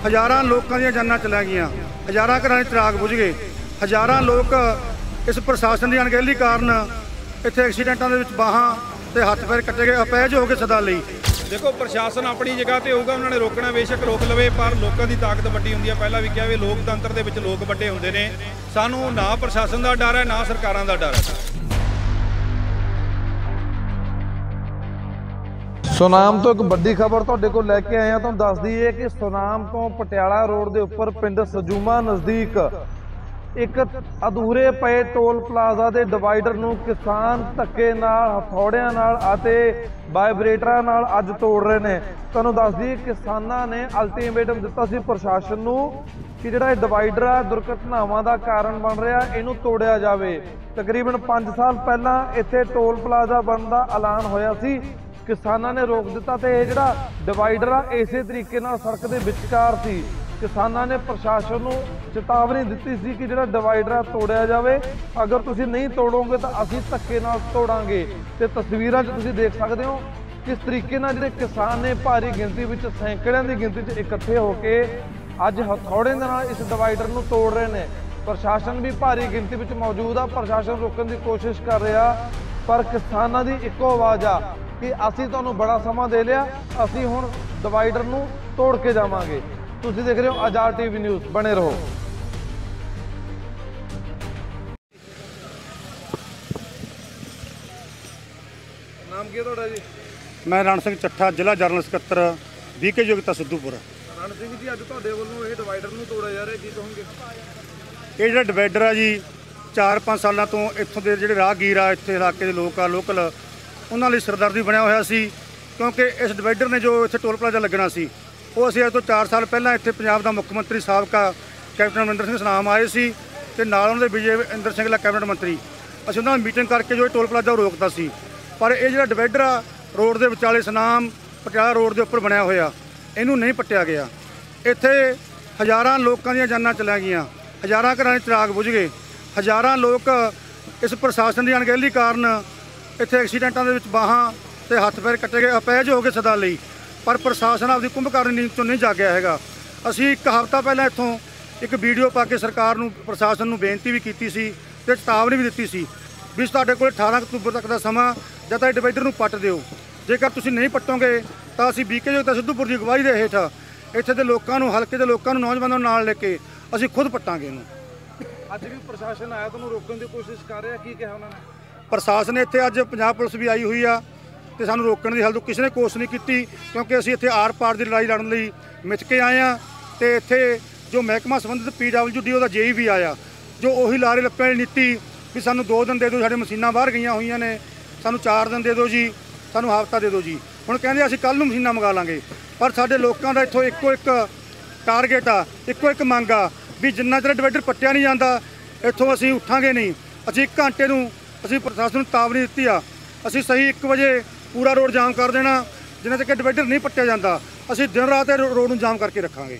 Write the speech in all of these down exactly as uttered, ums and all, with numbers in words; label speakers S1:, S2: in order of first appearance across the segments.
S1: हज़ारां लोगों दी जानां चलिया गईयां, हज़ारां घरां दे चिराग बुझ गए, हज़ारां लोग इस प्रशासन की अणगहली कारण इत्थे एक्सीडेंटां दे विच बाहां ते हत्थ पैर कट्टे गए, अपैज हो गए सदा लई।
S2: देखो प्रशासन अपनी जगह ते होगा, उन्होंने रोकना बेशक रोक लवे, पर लोगों की ताकत वड्डी हुंदी है। पहला भी कहा भी लोकतंत्र दे विच लोग वड्डे हुंदे ने। सानू ना प्रशासन का डर है ना सरकारां दा डर है।
S3: सुनाम तो एक बड़ी खबर तुहाडे कोल लैके आए हैं। तुहानूं दस दईए कि सुनाम तो पटियाला रोड के उपर पिंड सजूमा नज़दीक एक अधूरे पे टोल प्लाजा के डिवाइडर नूं किसान धक्के नाल हथौड़ियां नाल अते वाइब्रेटरां नाल अज तोड़ रहे हैं। तुहानूं दस दईए किसानां ने अल्टीमेटम दिता सी प्रशासन नूं कि जिहड़ा डिवाइडर आ दुर्घटनावां का कारण बन रहा, इहनूं तोड़िया जावे। तकरीबन पांच साल पहलां इत्थे टोल प्लाजा बनने का ऐलान होया सी, किसानां ने रोक दिता ते इह जिहड़ा डिवाइडर आ इसे तरीके नाल सड़क दे विचकार सी। किसानां ने प्रशासन नूं चेतावनी दित्ती सी कि जिहड़ा डिवाइडर तोड़िया जावे, अगर तुसीं नहीं तोड़ोगे तो असीं धक्के नाल तोड़ांगे। ते तस्वीरां 'च तुसीं देख सकदे हो किस तरीके नाल जिहड़े किसान ने भारी गिनती विच सैकड़िਆਂ ਦੀ गिनती 'ਚ इकट्ठे होके अज हथौड़े दे नाल इस डिवाइडर नूं तोड़ रहे हैं। प्रशासन भी भारी गिनती विच मौजूद आ, प्रशासन रोकण की कोशिश कर रहा, पर किसानां दी इक्को आवाज़ आ कि असीं तुहानूं बड़ा समा दे लिया, असीं हुण डिवाइडर नूं तोड़ के जावांगे। तुसीं देख रहे हो आज़ाद टीवी न्यूज़, बने रहो। नाम की है तुहाडा जी?
S1: मैं रण सिंह ਚੱਠਾ, ਜ਼ਿਲ੍ਹਾ ਜਰਨਲ ਸਕੱਤਰ ਵੀਕੇ ਯੋਗਤਾ ਸਿੱਧੂਪੁਰ।
S3: रण सिंह जी, अज तुहाडे वल्लों इह डिवाइडर नूं तोड़िया जा रिहा, की कहोगे?
S1: ਇਹ ਜਿਹੜਾ ਡਿਵਾਈਡਰ ਆ ਜੀ ਚਾਰ ਪੰਜ ਸਾਲਾਂ ਤੋਂ ਇੱਥੋਂ ਦੇ ਜਿਹੜੇ ਰਾਹਗੀਰ ਆ, ਇੱਥੇ ਇਲਾਕੇ ਦੇ ਲੋਕ ਆ ਲੋਕਲ, ਉਹਨਾਂ ਲਈ ਸਰਦਰਦੀ ਬਣਿਆ ਹੋਇਆ ਸੀ। ਕਿਉਂਕਿ ਇਸ ਡਿਵਾਈਡਰ ਨੇ ਜੋ ਇੱਥੇ ਟੋਲ ਪਲਾਜ਼ਾ ਲੱਗਣਾ ਸੀ, ਉਹ ਅਸੀਂ ਅੱਜ ਤੋਂ ਚਾਰ ਸਾਲ ਪਹਿਲਾਂ ਇੱਥੇ ਪੰਜਾਬ ਦਾ ਮੁੱਖ ਮੰਤਰੀ ਸਾਬਕਾ ਕੈਪਟਨ ਅਮਰਿੰਦਰ ਸਿੰਘ ਸਨਾਮ ਆਏ ਸੀ ਤੇ ਨਾਲ ਉਹਨਾਂ ਦੇ ਵਿਜੇ ਇੰਦਰ ਸਿੰਗਲਾ ਕੈਬਨਿਟ ਮੰਤਰੀ, ਅਸੀਂ ਉਹਨਾਂ ਨਾਲ ਮੀਟਿੰਗ ਕਰਕੇ ਜੋ ਇਹ ਟੋਲ ਪਲਾਜ਼ਾ ਰੋਕਦਾ ਸੀ। ਪਰ ਇਹ ਜਿਹੜਾ ਡਿਵਾਈਡਰ ਆ ਰੋਡ ਦੇ ਵਿਚਾਲੇ ਸਨਾਮ ਪਟਿਆਲਾ ਰੋਡ ਦੇ ਉੱਪਰ ਬਣਿਆ ਹੋਇਆ, ਇਹਨੂੰ ਨਹੀਂ ਪੱਟਿਆ ਗਿਆ। ਇੱਥੇ ਹਜ਼ਾਰਾਂ ਲੋਕਾਂ ਦੀਆਂ ਜਾਨਾਂ ਚਲੀਆਂ ਗਈਆਂ, ਹਜ਼ਾਰਾਂ ਘਰਾਂ ਦੇ ਚਿਰਾਗ ਬੁਝ ਗਏ, ਹਜ਼ਾਰਾਂ ਲੋਕ ਇਸ ਪ੍ਰਸ਼ਾਸਨ ਦੀ ਅਣਗਹਿਲੀ ਕਾਰਨ ਇੱਥੇ ਐਕਸੀਡੈਂਟਾਂ ਦੇ ਵਿੱਚ ਬਾਹਾਂ ਤੇ ਹੱਥ ਪੈਰ ਕੱਟੇ ਗਏ, ਅਪੈਜ ਹੋ ਗਏ ਸਦਾ ਲਈ। ਪਰ ਪ੍ਰਸ਼ਾਸਨ ਆਪਦੀ ਕੁੰਭਕਾਰਨ ਨੀਂਦ ਤੋਂ ਨਹੀਂ ਜਾਗਿਆ ਹੈਗਾ। ਅਸੀਂ ਇੱਕ ਹਫ਼ਤਾ ਪਹਿਲਾਂ ਇੱਥੋਂ ਇੱਕ ਵੀਡੀਓ ਪਾ ਕੇ ਸਰਕਾਰ ਨੂੰ ਪ੍ਰਸ਼ਾਸਨ ਨੂੰ ਬੇਨਤੀ ਵੀ ਕੀਤੀ ਸੀ ਤੇ ਚੇਤਾਵਨੀ ਵੀ ਦਿੱਤੀ ਸੀ ਵੀ ਤੁਹਾਡੇ ਕੋਲ ਅਠਾਰਾਂ ਅਕਤੂਬਰ ਤੱਕ ਦਾ ਸਮਾਂ, ਜਦ ਤੱਕ ਡਿਵਾਈਡਰ ਨੂੰ ਪੱਟ ਦਿਓ। ਜੇਕਰ ਤੁਸੀਂ ਨਹੀਂ ਪੱਟੋਗੇ ਤਾਂ ਅਸੀਂ ਵੀਕੇ ਯੋਗਤਾ ਸਿੱਧੂਪੁਰ ਦੀ ਅਗਵਾਈ ਦੇ ਹੇਠ ਇੱਥੇ ਦੇ ਲੋਕਾਂ ਨੂੰ, ਹਲਕੇ ਦੇ ਲੋਕਾਂ ਨੂੰ, ਨੌਜਵਾਨਾਂ ਨੂੰ ਨਾਲ ਲੈ ਕੇ ਅਸੀਂ ਖੁਦ ਪੱਟਾਂਗੇ ਇਹਨੂੰ।
S3: ਅੱਜ ਵੀ ਪ੍ਰਸ਼ਾਸਨ ਆਇਆ ਤੁਹਾਨੂੰ ਰੋਕਣ ਦੀ ਕੋਸ਼ਿਸ਼ ਕਰ ਰਿਹਾ, ਕੀ ਕਿਹਾ ਉਹਨਾਂ ਨੇ?
S1: ਪ੍ਰਸ਼ਾਸਨ ਇੱਥੇ ਅੱਜ ਪੰਜਾਬ ਪੁਲਿਸ ਵੀ ਆਈ ਹੋਈ ਆ ਤੇ ਸਾਨੂੰ ਰੋਕਣ ਦੀ ਹਾਲੇ ਤੱਕ ਕਿਸੇ ਨੇ ਕੋਸ਼ਿਸ਼ ਨਹੀਂ ਕੀਤੀ, ਕਿਉਂਕਿ ਅਸੀਂ ਇੱਥੇ ਆਰ ਪਾਰ ਦੀ ਲੜਾਈ ਲੜਨ ਲਈ ਮਿੱਥ ਕੇ ਆਏ ਆ। ਤੇ ਇੱਥੇ ਜੋ ਮਹਿਕਮਾ ਸੰਬੰਧਿਤ ਪੀ ਡਬਲਯੂ ਡੀ ਉਹਦਾ ਜੇਈ ਵੀ ਆਇਆ, ਜੋ ਉਹੀ ਲਾਰੇ ਲੱਪਿਆਂ ਦੀ ਨੀਤੀ ਵੀ ਸਾਨੂੰ ਦੋ ਦਿਨ ਦੇ ਦਿਓ, ਸਾਡੇ ਮਸ਼ੀਨਾਂ ਬਾਹਰ ਗਈਆਂ ਹੋਈਆਂ ਨੇ, ਸਾਨੂੰ ਚਾਰ ਦਿਨ ਦੇ ਦਿਓ ਜੀ, ਸਾਨੂੰ ਹਫ਼ਤਾ ਦੇ ਦਿਓ ਜੀ। ਹੁਣ ਕਹਿੰਦੇ ਅਸੀਂ ਕੱਲ੍ਹ ਨੂੰ ਮਸ਼ੀਨਾਂ ਮੰਗਾ ਲਾਂਗੇ। ਪਰ ਸਾਡੇ ਲੋਕਾਂ ਦਾ ਇੱਥੋਂ ਇੱਕੋ ਇੱਕ ਟਾਰਗੇਟ ਆ, ਇੱਕੋ ਇੱਕ ਮੰਗ ਆ ਵੀ ਜਿੰਨਾ ਚਿਰ ਡਿਵਾਈਡਰ ਪੱਟਿਆ ਨਹੀਂ ਜਾਂਦਾ ਇੱਥੋਂ ਅਸੀਂ ਉੱਠਾਂਗੇ ਨਹੀਂ। ਅਸੀਂ ਇੱਕ ਘੰਟੇ ਨੂੰ ਅਸੀਂ ਪ੍ਰਸ਼ਾਸਨ ਨੂੰ ਚੇਤਾਵਨੀ ਦਿੱਤੀ ਆ, ਅਸੀਂ ਸਹੀ ਇੱਕ ਵਜੇ ਪੂਰਾ ਰੋਡ ਜਾਮ ਕਰ ਦੇਣਾ। ਜਿੰਨਾ ਤੱਕ ਡਿਵਾਈਡਰ ਨਹੀਂ ਪੱਟਿਆ ਜਾਂਦਾ ਅਸੀਂ ਦਿਨ ਰਾਤ ਇਹ ਰੋਡ ਨੂੰ ਜਾਮ ਕਰਕੇ ਰੱਖਾਂਗੇ।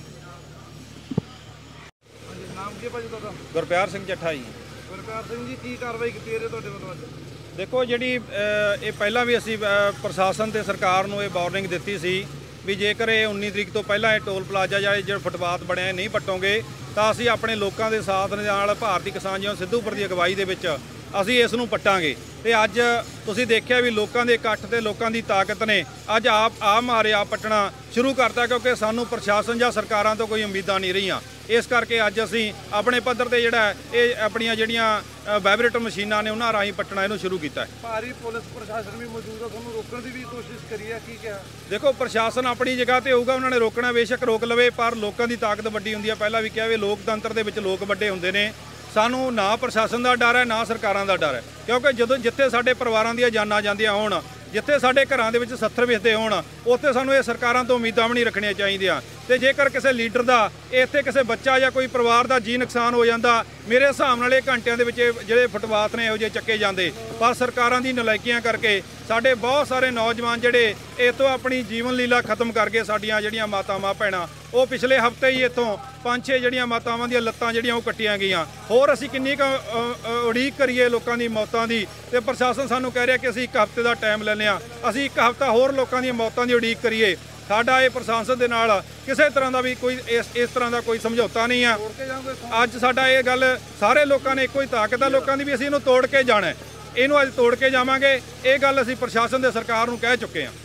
S3: ਨਾਮ ਕੀ ਹੈ ਭਾਜੀ ਤੁਹਾਡਾ?
S2: ਗੁਰਪਿਆਰ ਸਿੰਘ ਚੱਠਾ ਜੀ।
S3: ਗੁਰਪਿਆਰ ਸਿੰਘ ਜੀ, ਕੀ ਕਾਰਵਾਈ ਕੀਤੀ ਹੈ ਤੁਹਾਡੇ ਵੱਲੋਂ ਅੱਜ?
S2: देखो जी ये पहला भी असी प्रशासन ते सरकार नूं ये वार्निंग दित्ती सी भी जेकर ये उन्नी तरीक तो पहला ये टोल प्लाजा या जो फुटपाथ बने नहीं पट्टोगे तो असी अपने लोगों के साथ नाल भारती किसान यूनियन सिद्धूपुर की अगवाई दे विच असी इस नूं पट्टांगे। ते अज तुसीं देखिया भी लोगों के इकट्ठ ते लोगों की ताकत ने अज आप आ मारे आप पट्टना शुरू करता, क्योंकि सानू प्रशासन या सरकारां तो कोई उम्मीदां नहीं रहीआं। इस करके अज असी अपने पद्धर ते जिहड़ा ये अपनियां जिहड़ियां वाइब्रेटर मशीनां ने उन्हां राहीं पट्टना इहनूं शुरू कीता है।
S3: भारी पुलिस प्रशासन भी मौजूद है, तुहानूं रोकण दी भी कोशिश करी है, की कहा?
S2: देखो प्रशासन अपनी जगह ते होऊगा, उन्होंने रोकना बेशक रोक लवे, पर लोगों की ताकत वड्डी हुंदी है। पहला भी कहा भी लोकतंत्र दे विच लोक वड्डे हुंदे ने। सानू ना प्रशासन का डर है ना सरकारां दा डर है, क्योंकि जदों जिथे साडे परिवारां दीयां जानां जांदियां होण, जिथे साडे घरां दे विच सत्थर विसदे होण, उत्थे सानू ये सरकारां तो उम्मीदां भी नहीं रखणियां चाहीदियां। ते जेकर किसी लीडर का इत्थे किसी बच्चा या कोई परिवार का जी नुकसान हो जाता, मेरे हिसाब नाल घंटिया के जिहड़े फुटपाथ ने इहो जिहे चक्के जाते, पर सरकारां दी नलायकियां करके साडे बहुत सारे नौजवान जिहड़े इत्थों अपनी जीवन लीला खत्म करके साडियां जिहड़ियां मातावां भैणां वो पिछले हफ्ते ही इत्थों पांच छे जिहड़ियां मातावां दीयां लत्तां जिहड़ियां वो कट्टियां गईयां। होर असीं किन्नी क उड़ीक करिए लोकां दी मौतां दी, ते प्रशासन सानूं कह रिहा कि असीं एक हफ्ते का टाइम लैने आ, असीं एक हफ्ता होर लोकां दी मौतां दी उड़ीक करिए। ਸਾਡਾ ਇਹ ਪ੍ਰਸ਼ਾਸਨ ਦੇ ਨਾਲ ਕਿਸੇ ਤਰ੍ਹਾਂ ਦਾ ਵੀ ਕੋਈ ਇਸ ਇਸ ਤਰ੍ਹਾਂ ਦਾ ਕੋਈ ਸਮਝੌਤਾ ਨਹੀਂ ਆ। ਅੱਜ ਸਾਡਾ ਇਹ ਗੱਲ ਸਾਰੇ ਲੋਕਾਂ ਨੇ ਇੱਕੋ ਹੀ ਤਾਕਤ ਆ ਲੋਕਾਂ ਦੀ ਵੀ ਅਸੀਂ ਇਹਨੂੰ ਤੋੜ ਕੇ ਜਾਣਾ, ਇਹਨੂੰ ਅੱਜ ਤੋੜ ਕੇ ਜਾਵਾਂਗੇ। ਇਹ ਗੱਲ ਅਸੀਂ ਪ੍ਰਸ਼ਾਸਨ ਦੇ ਸਰਕਾਰ ਨੂੰ ਕਹਿ ਚੁੱਕੇ ਹਾਂ।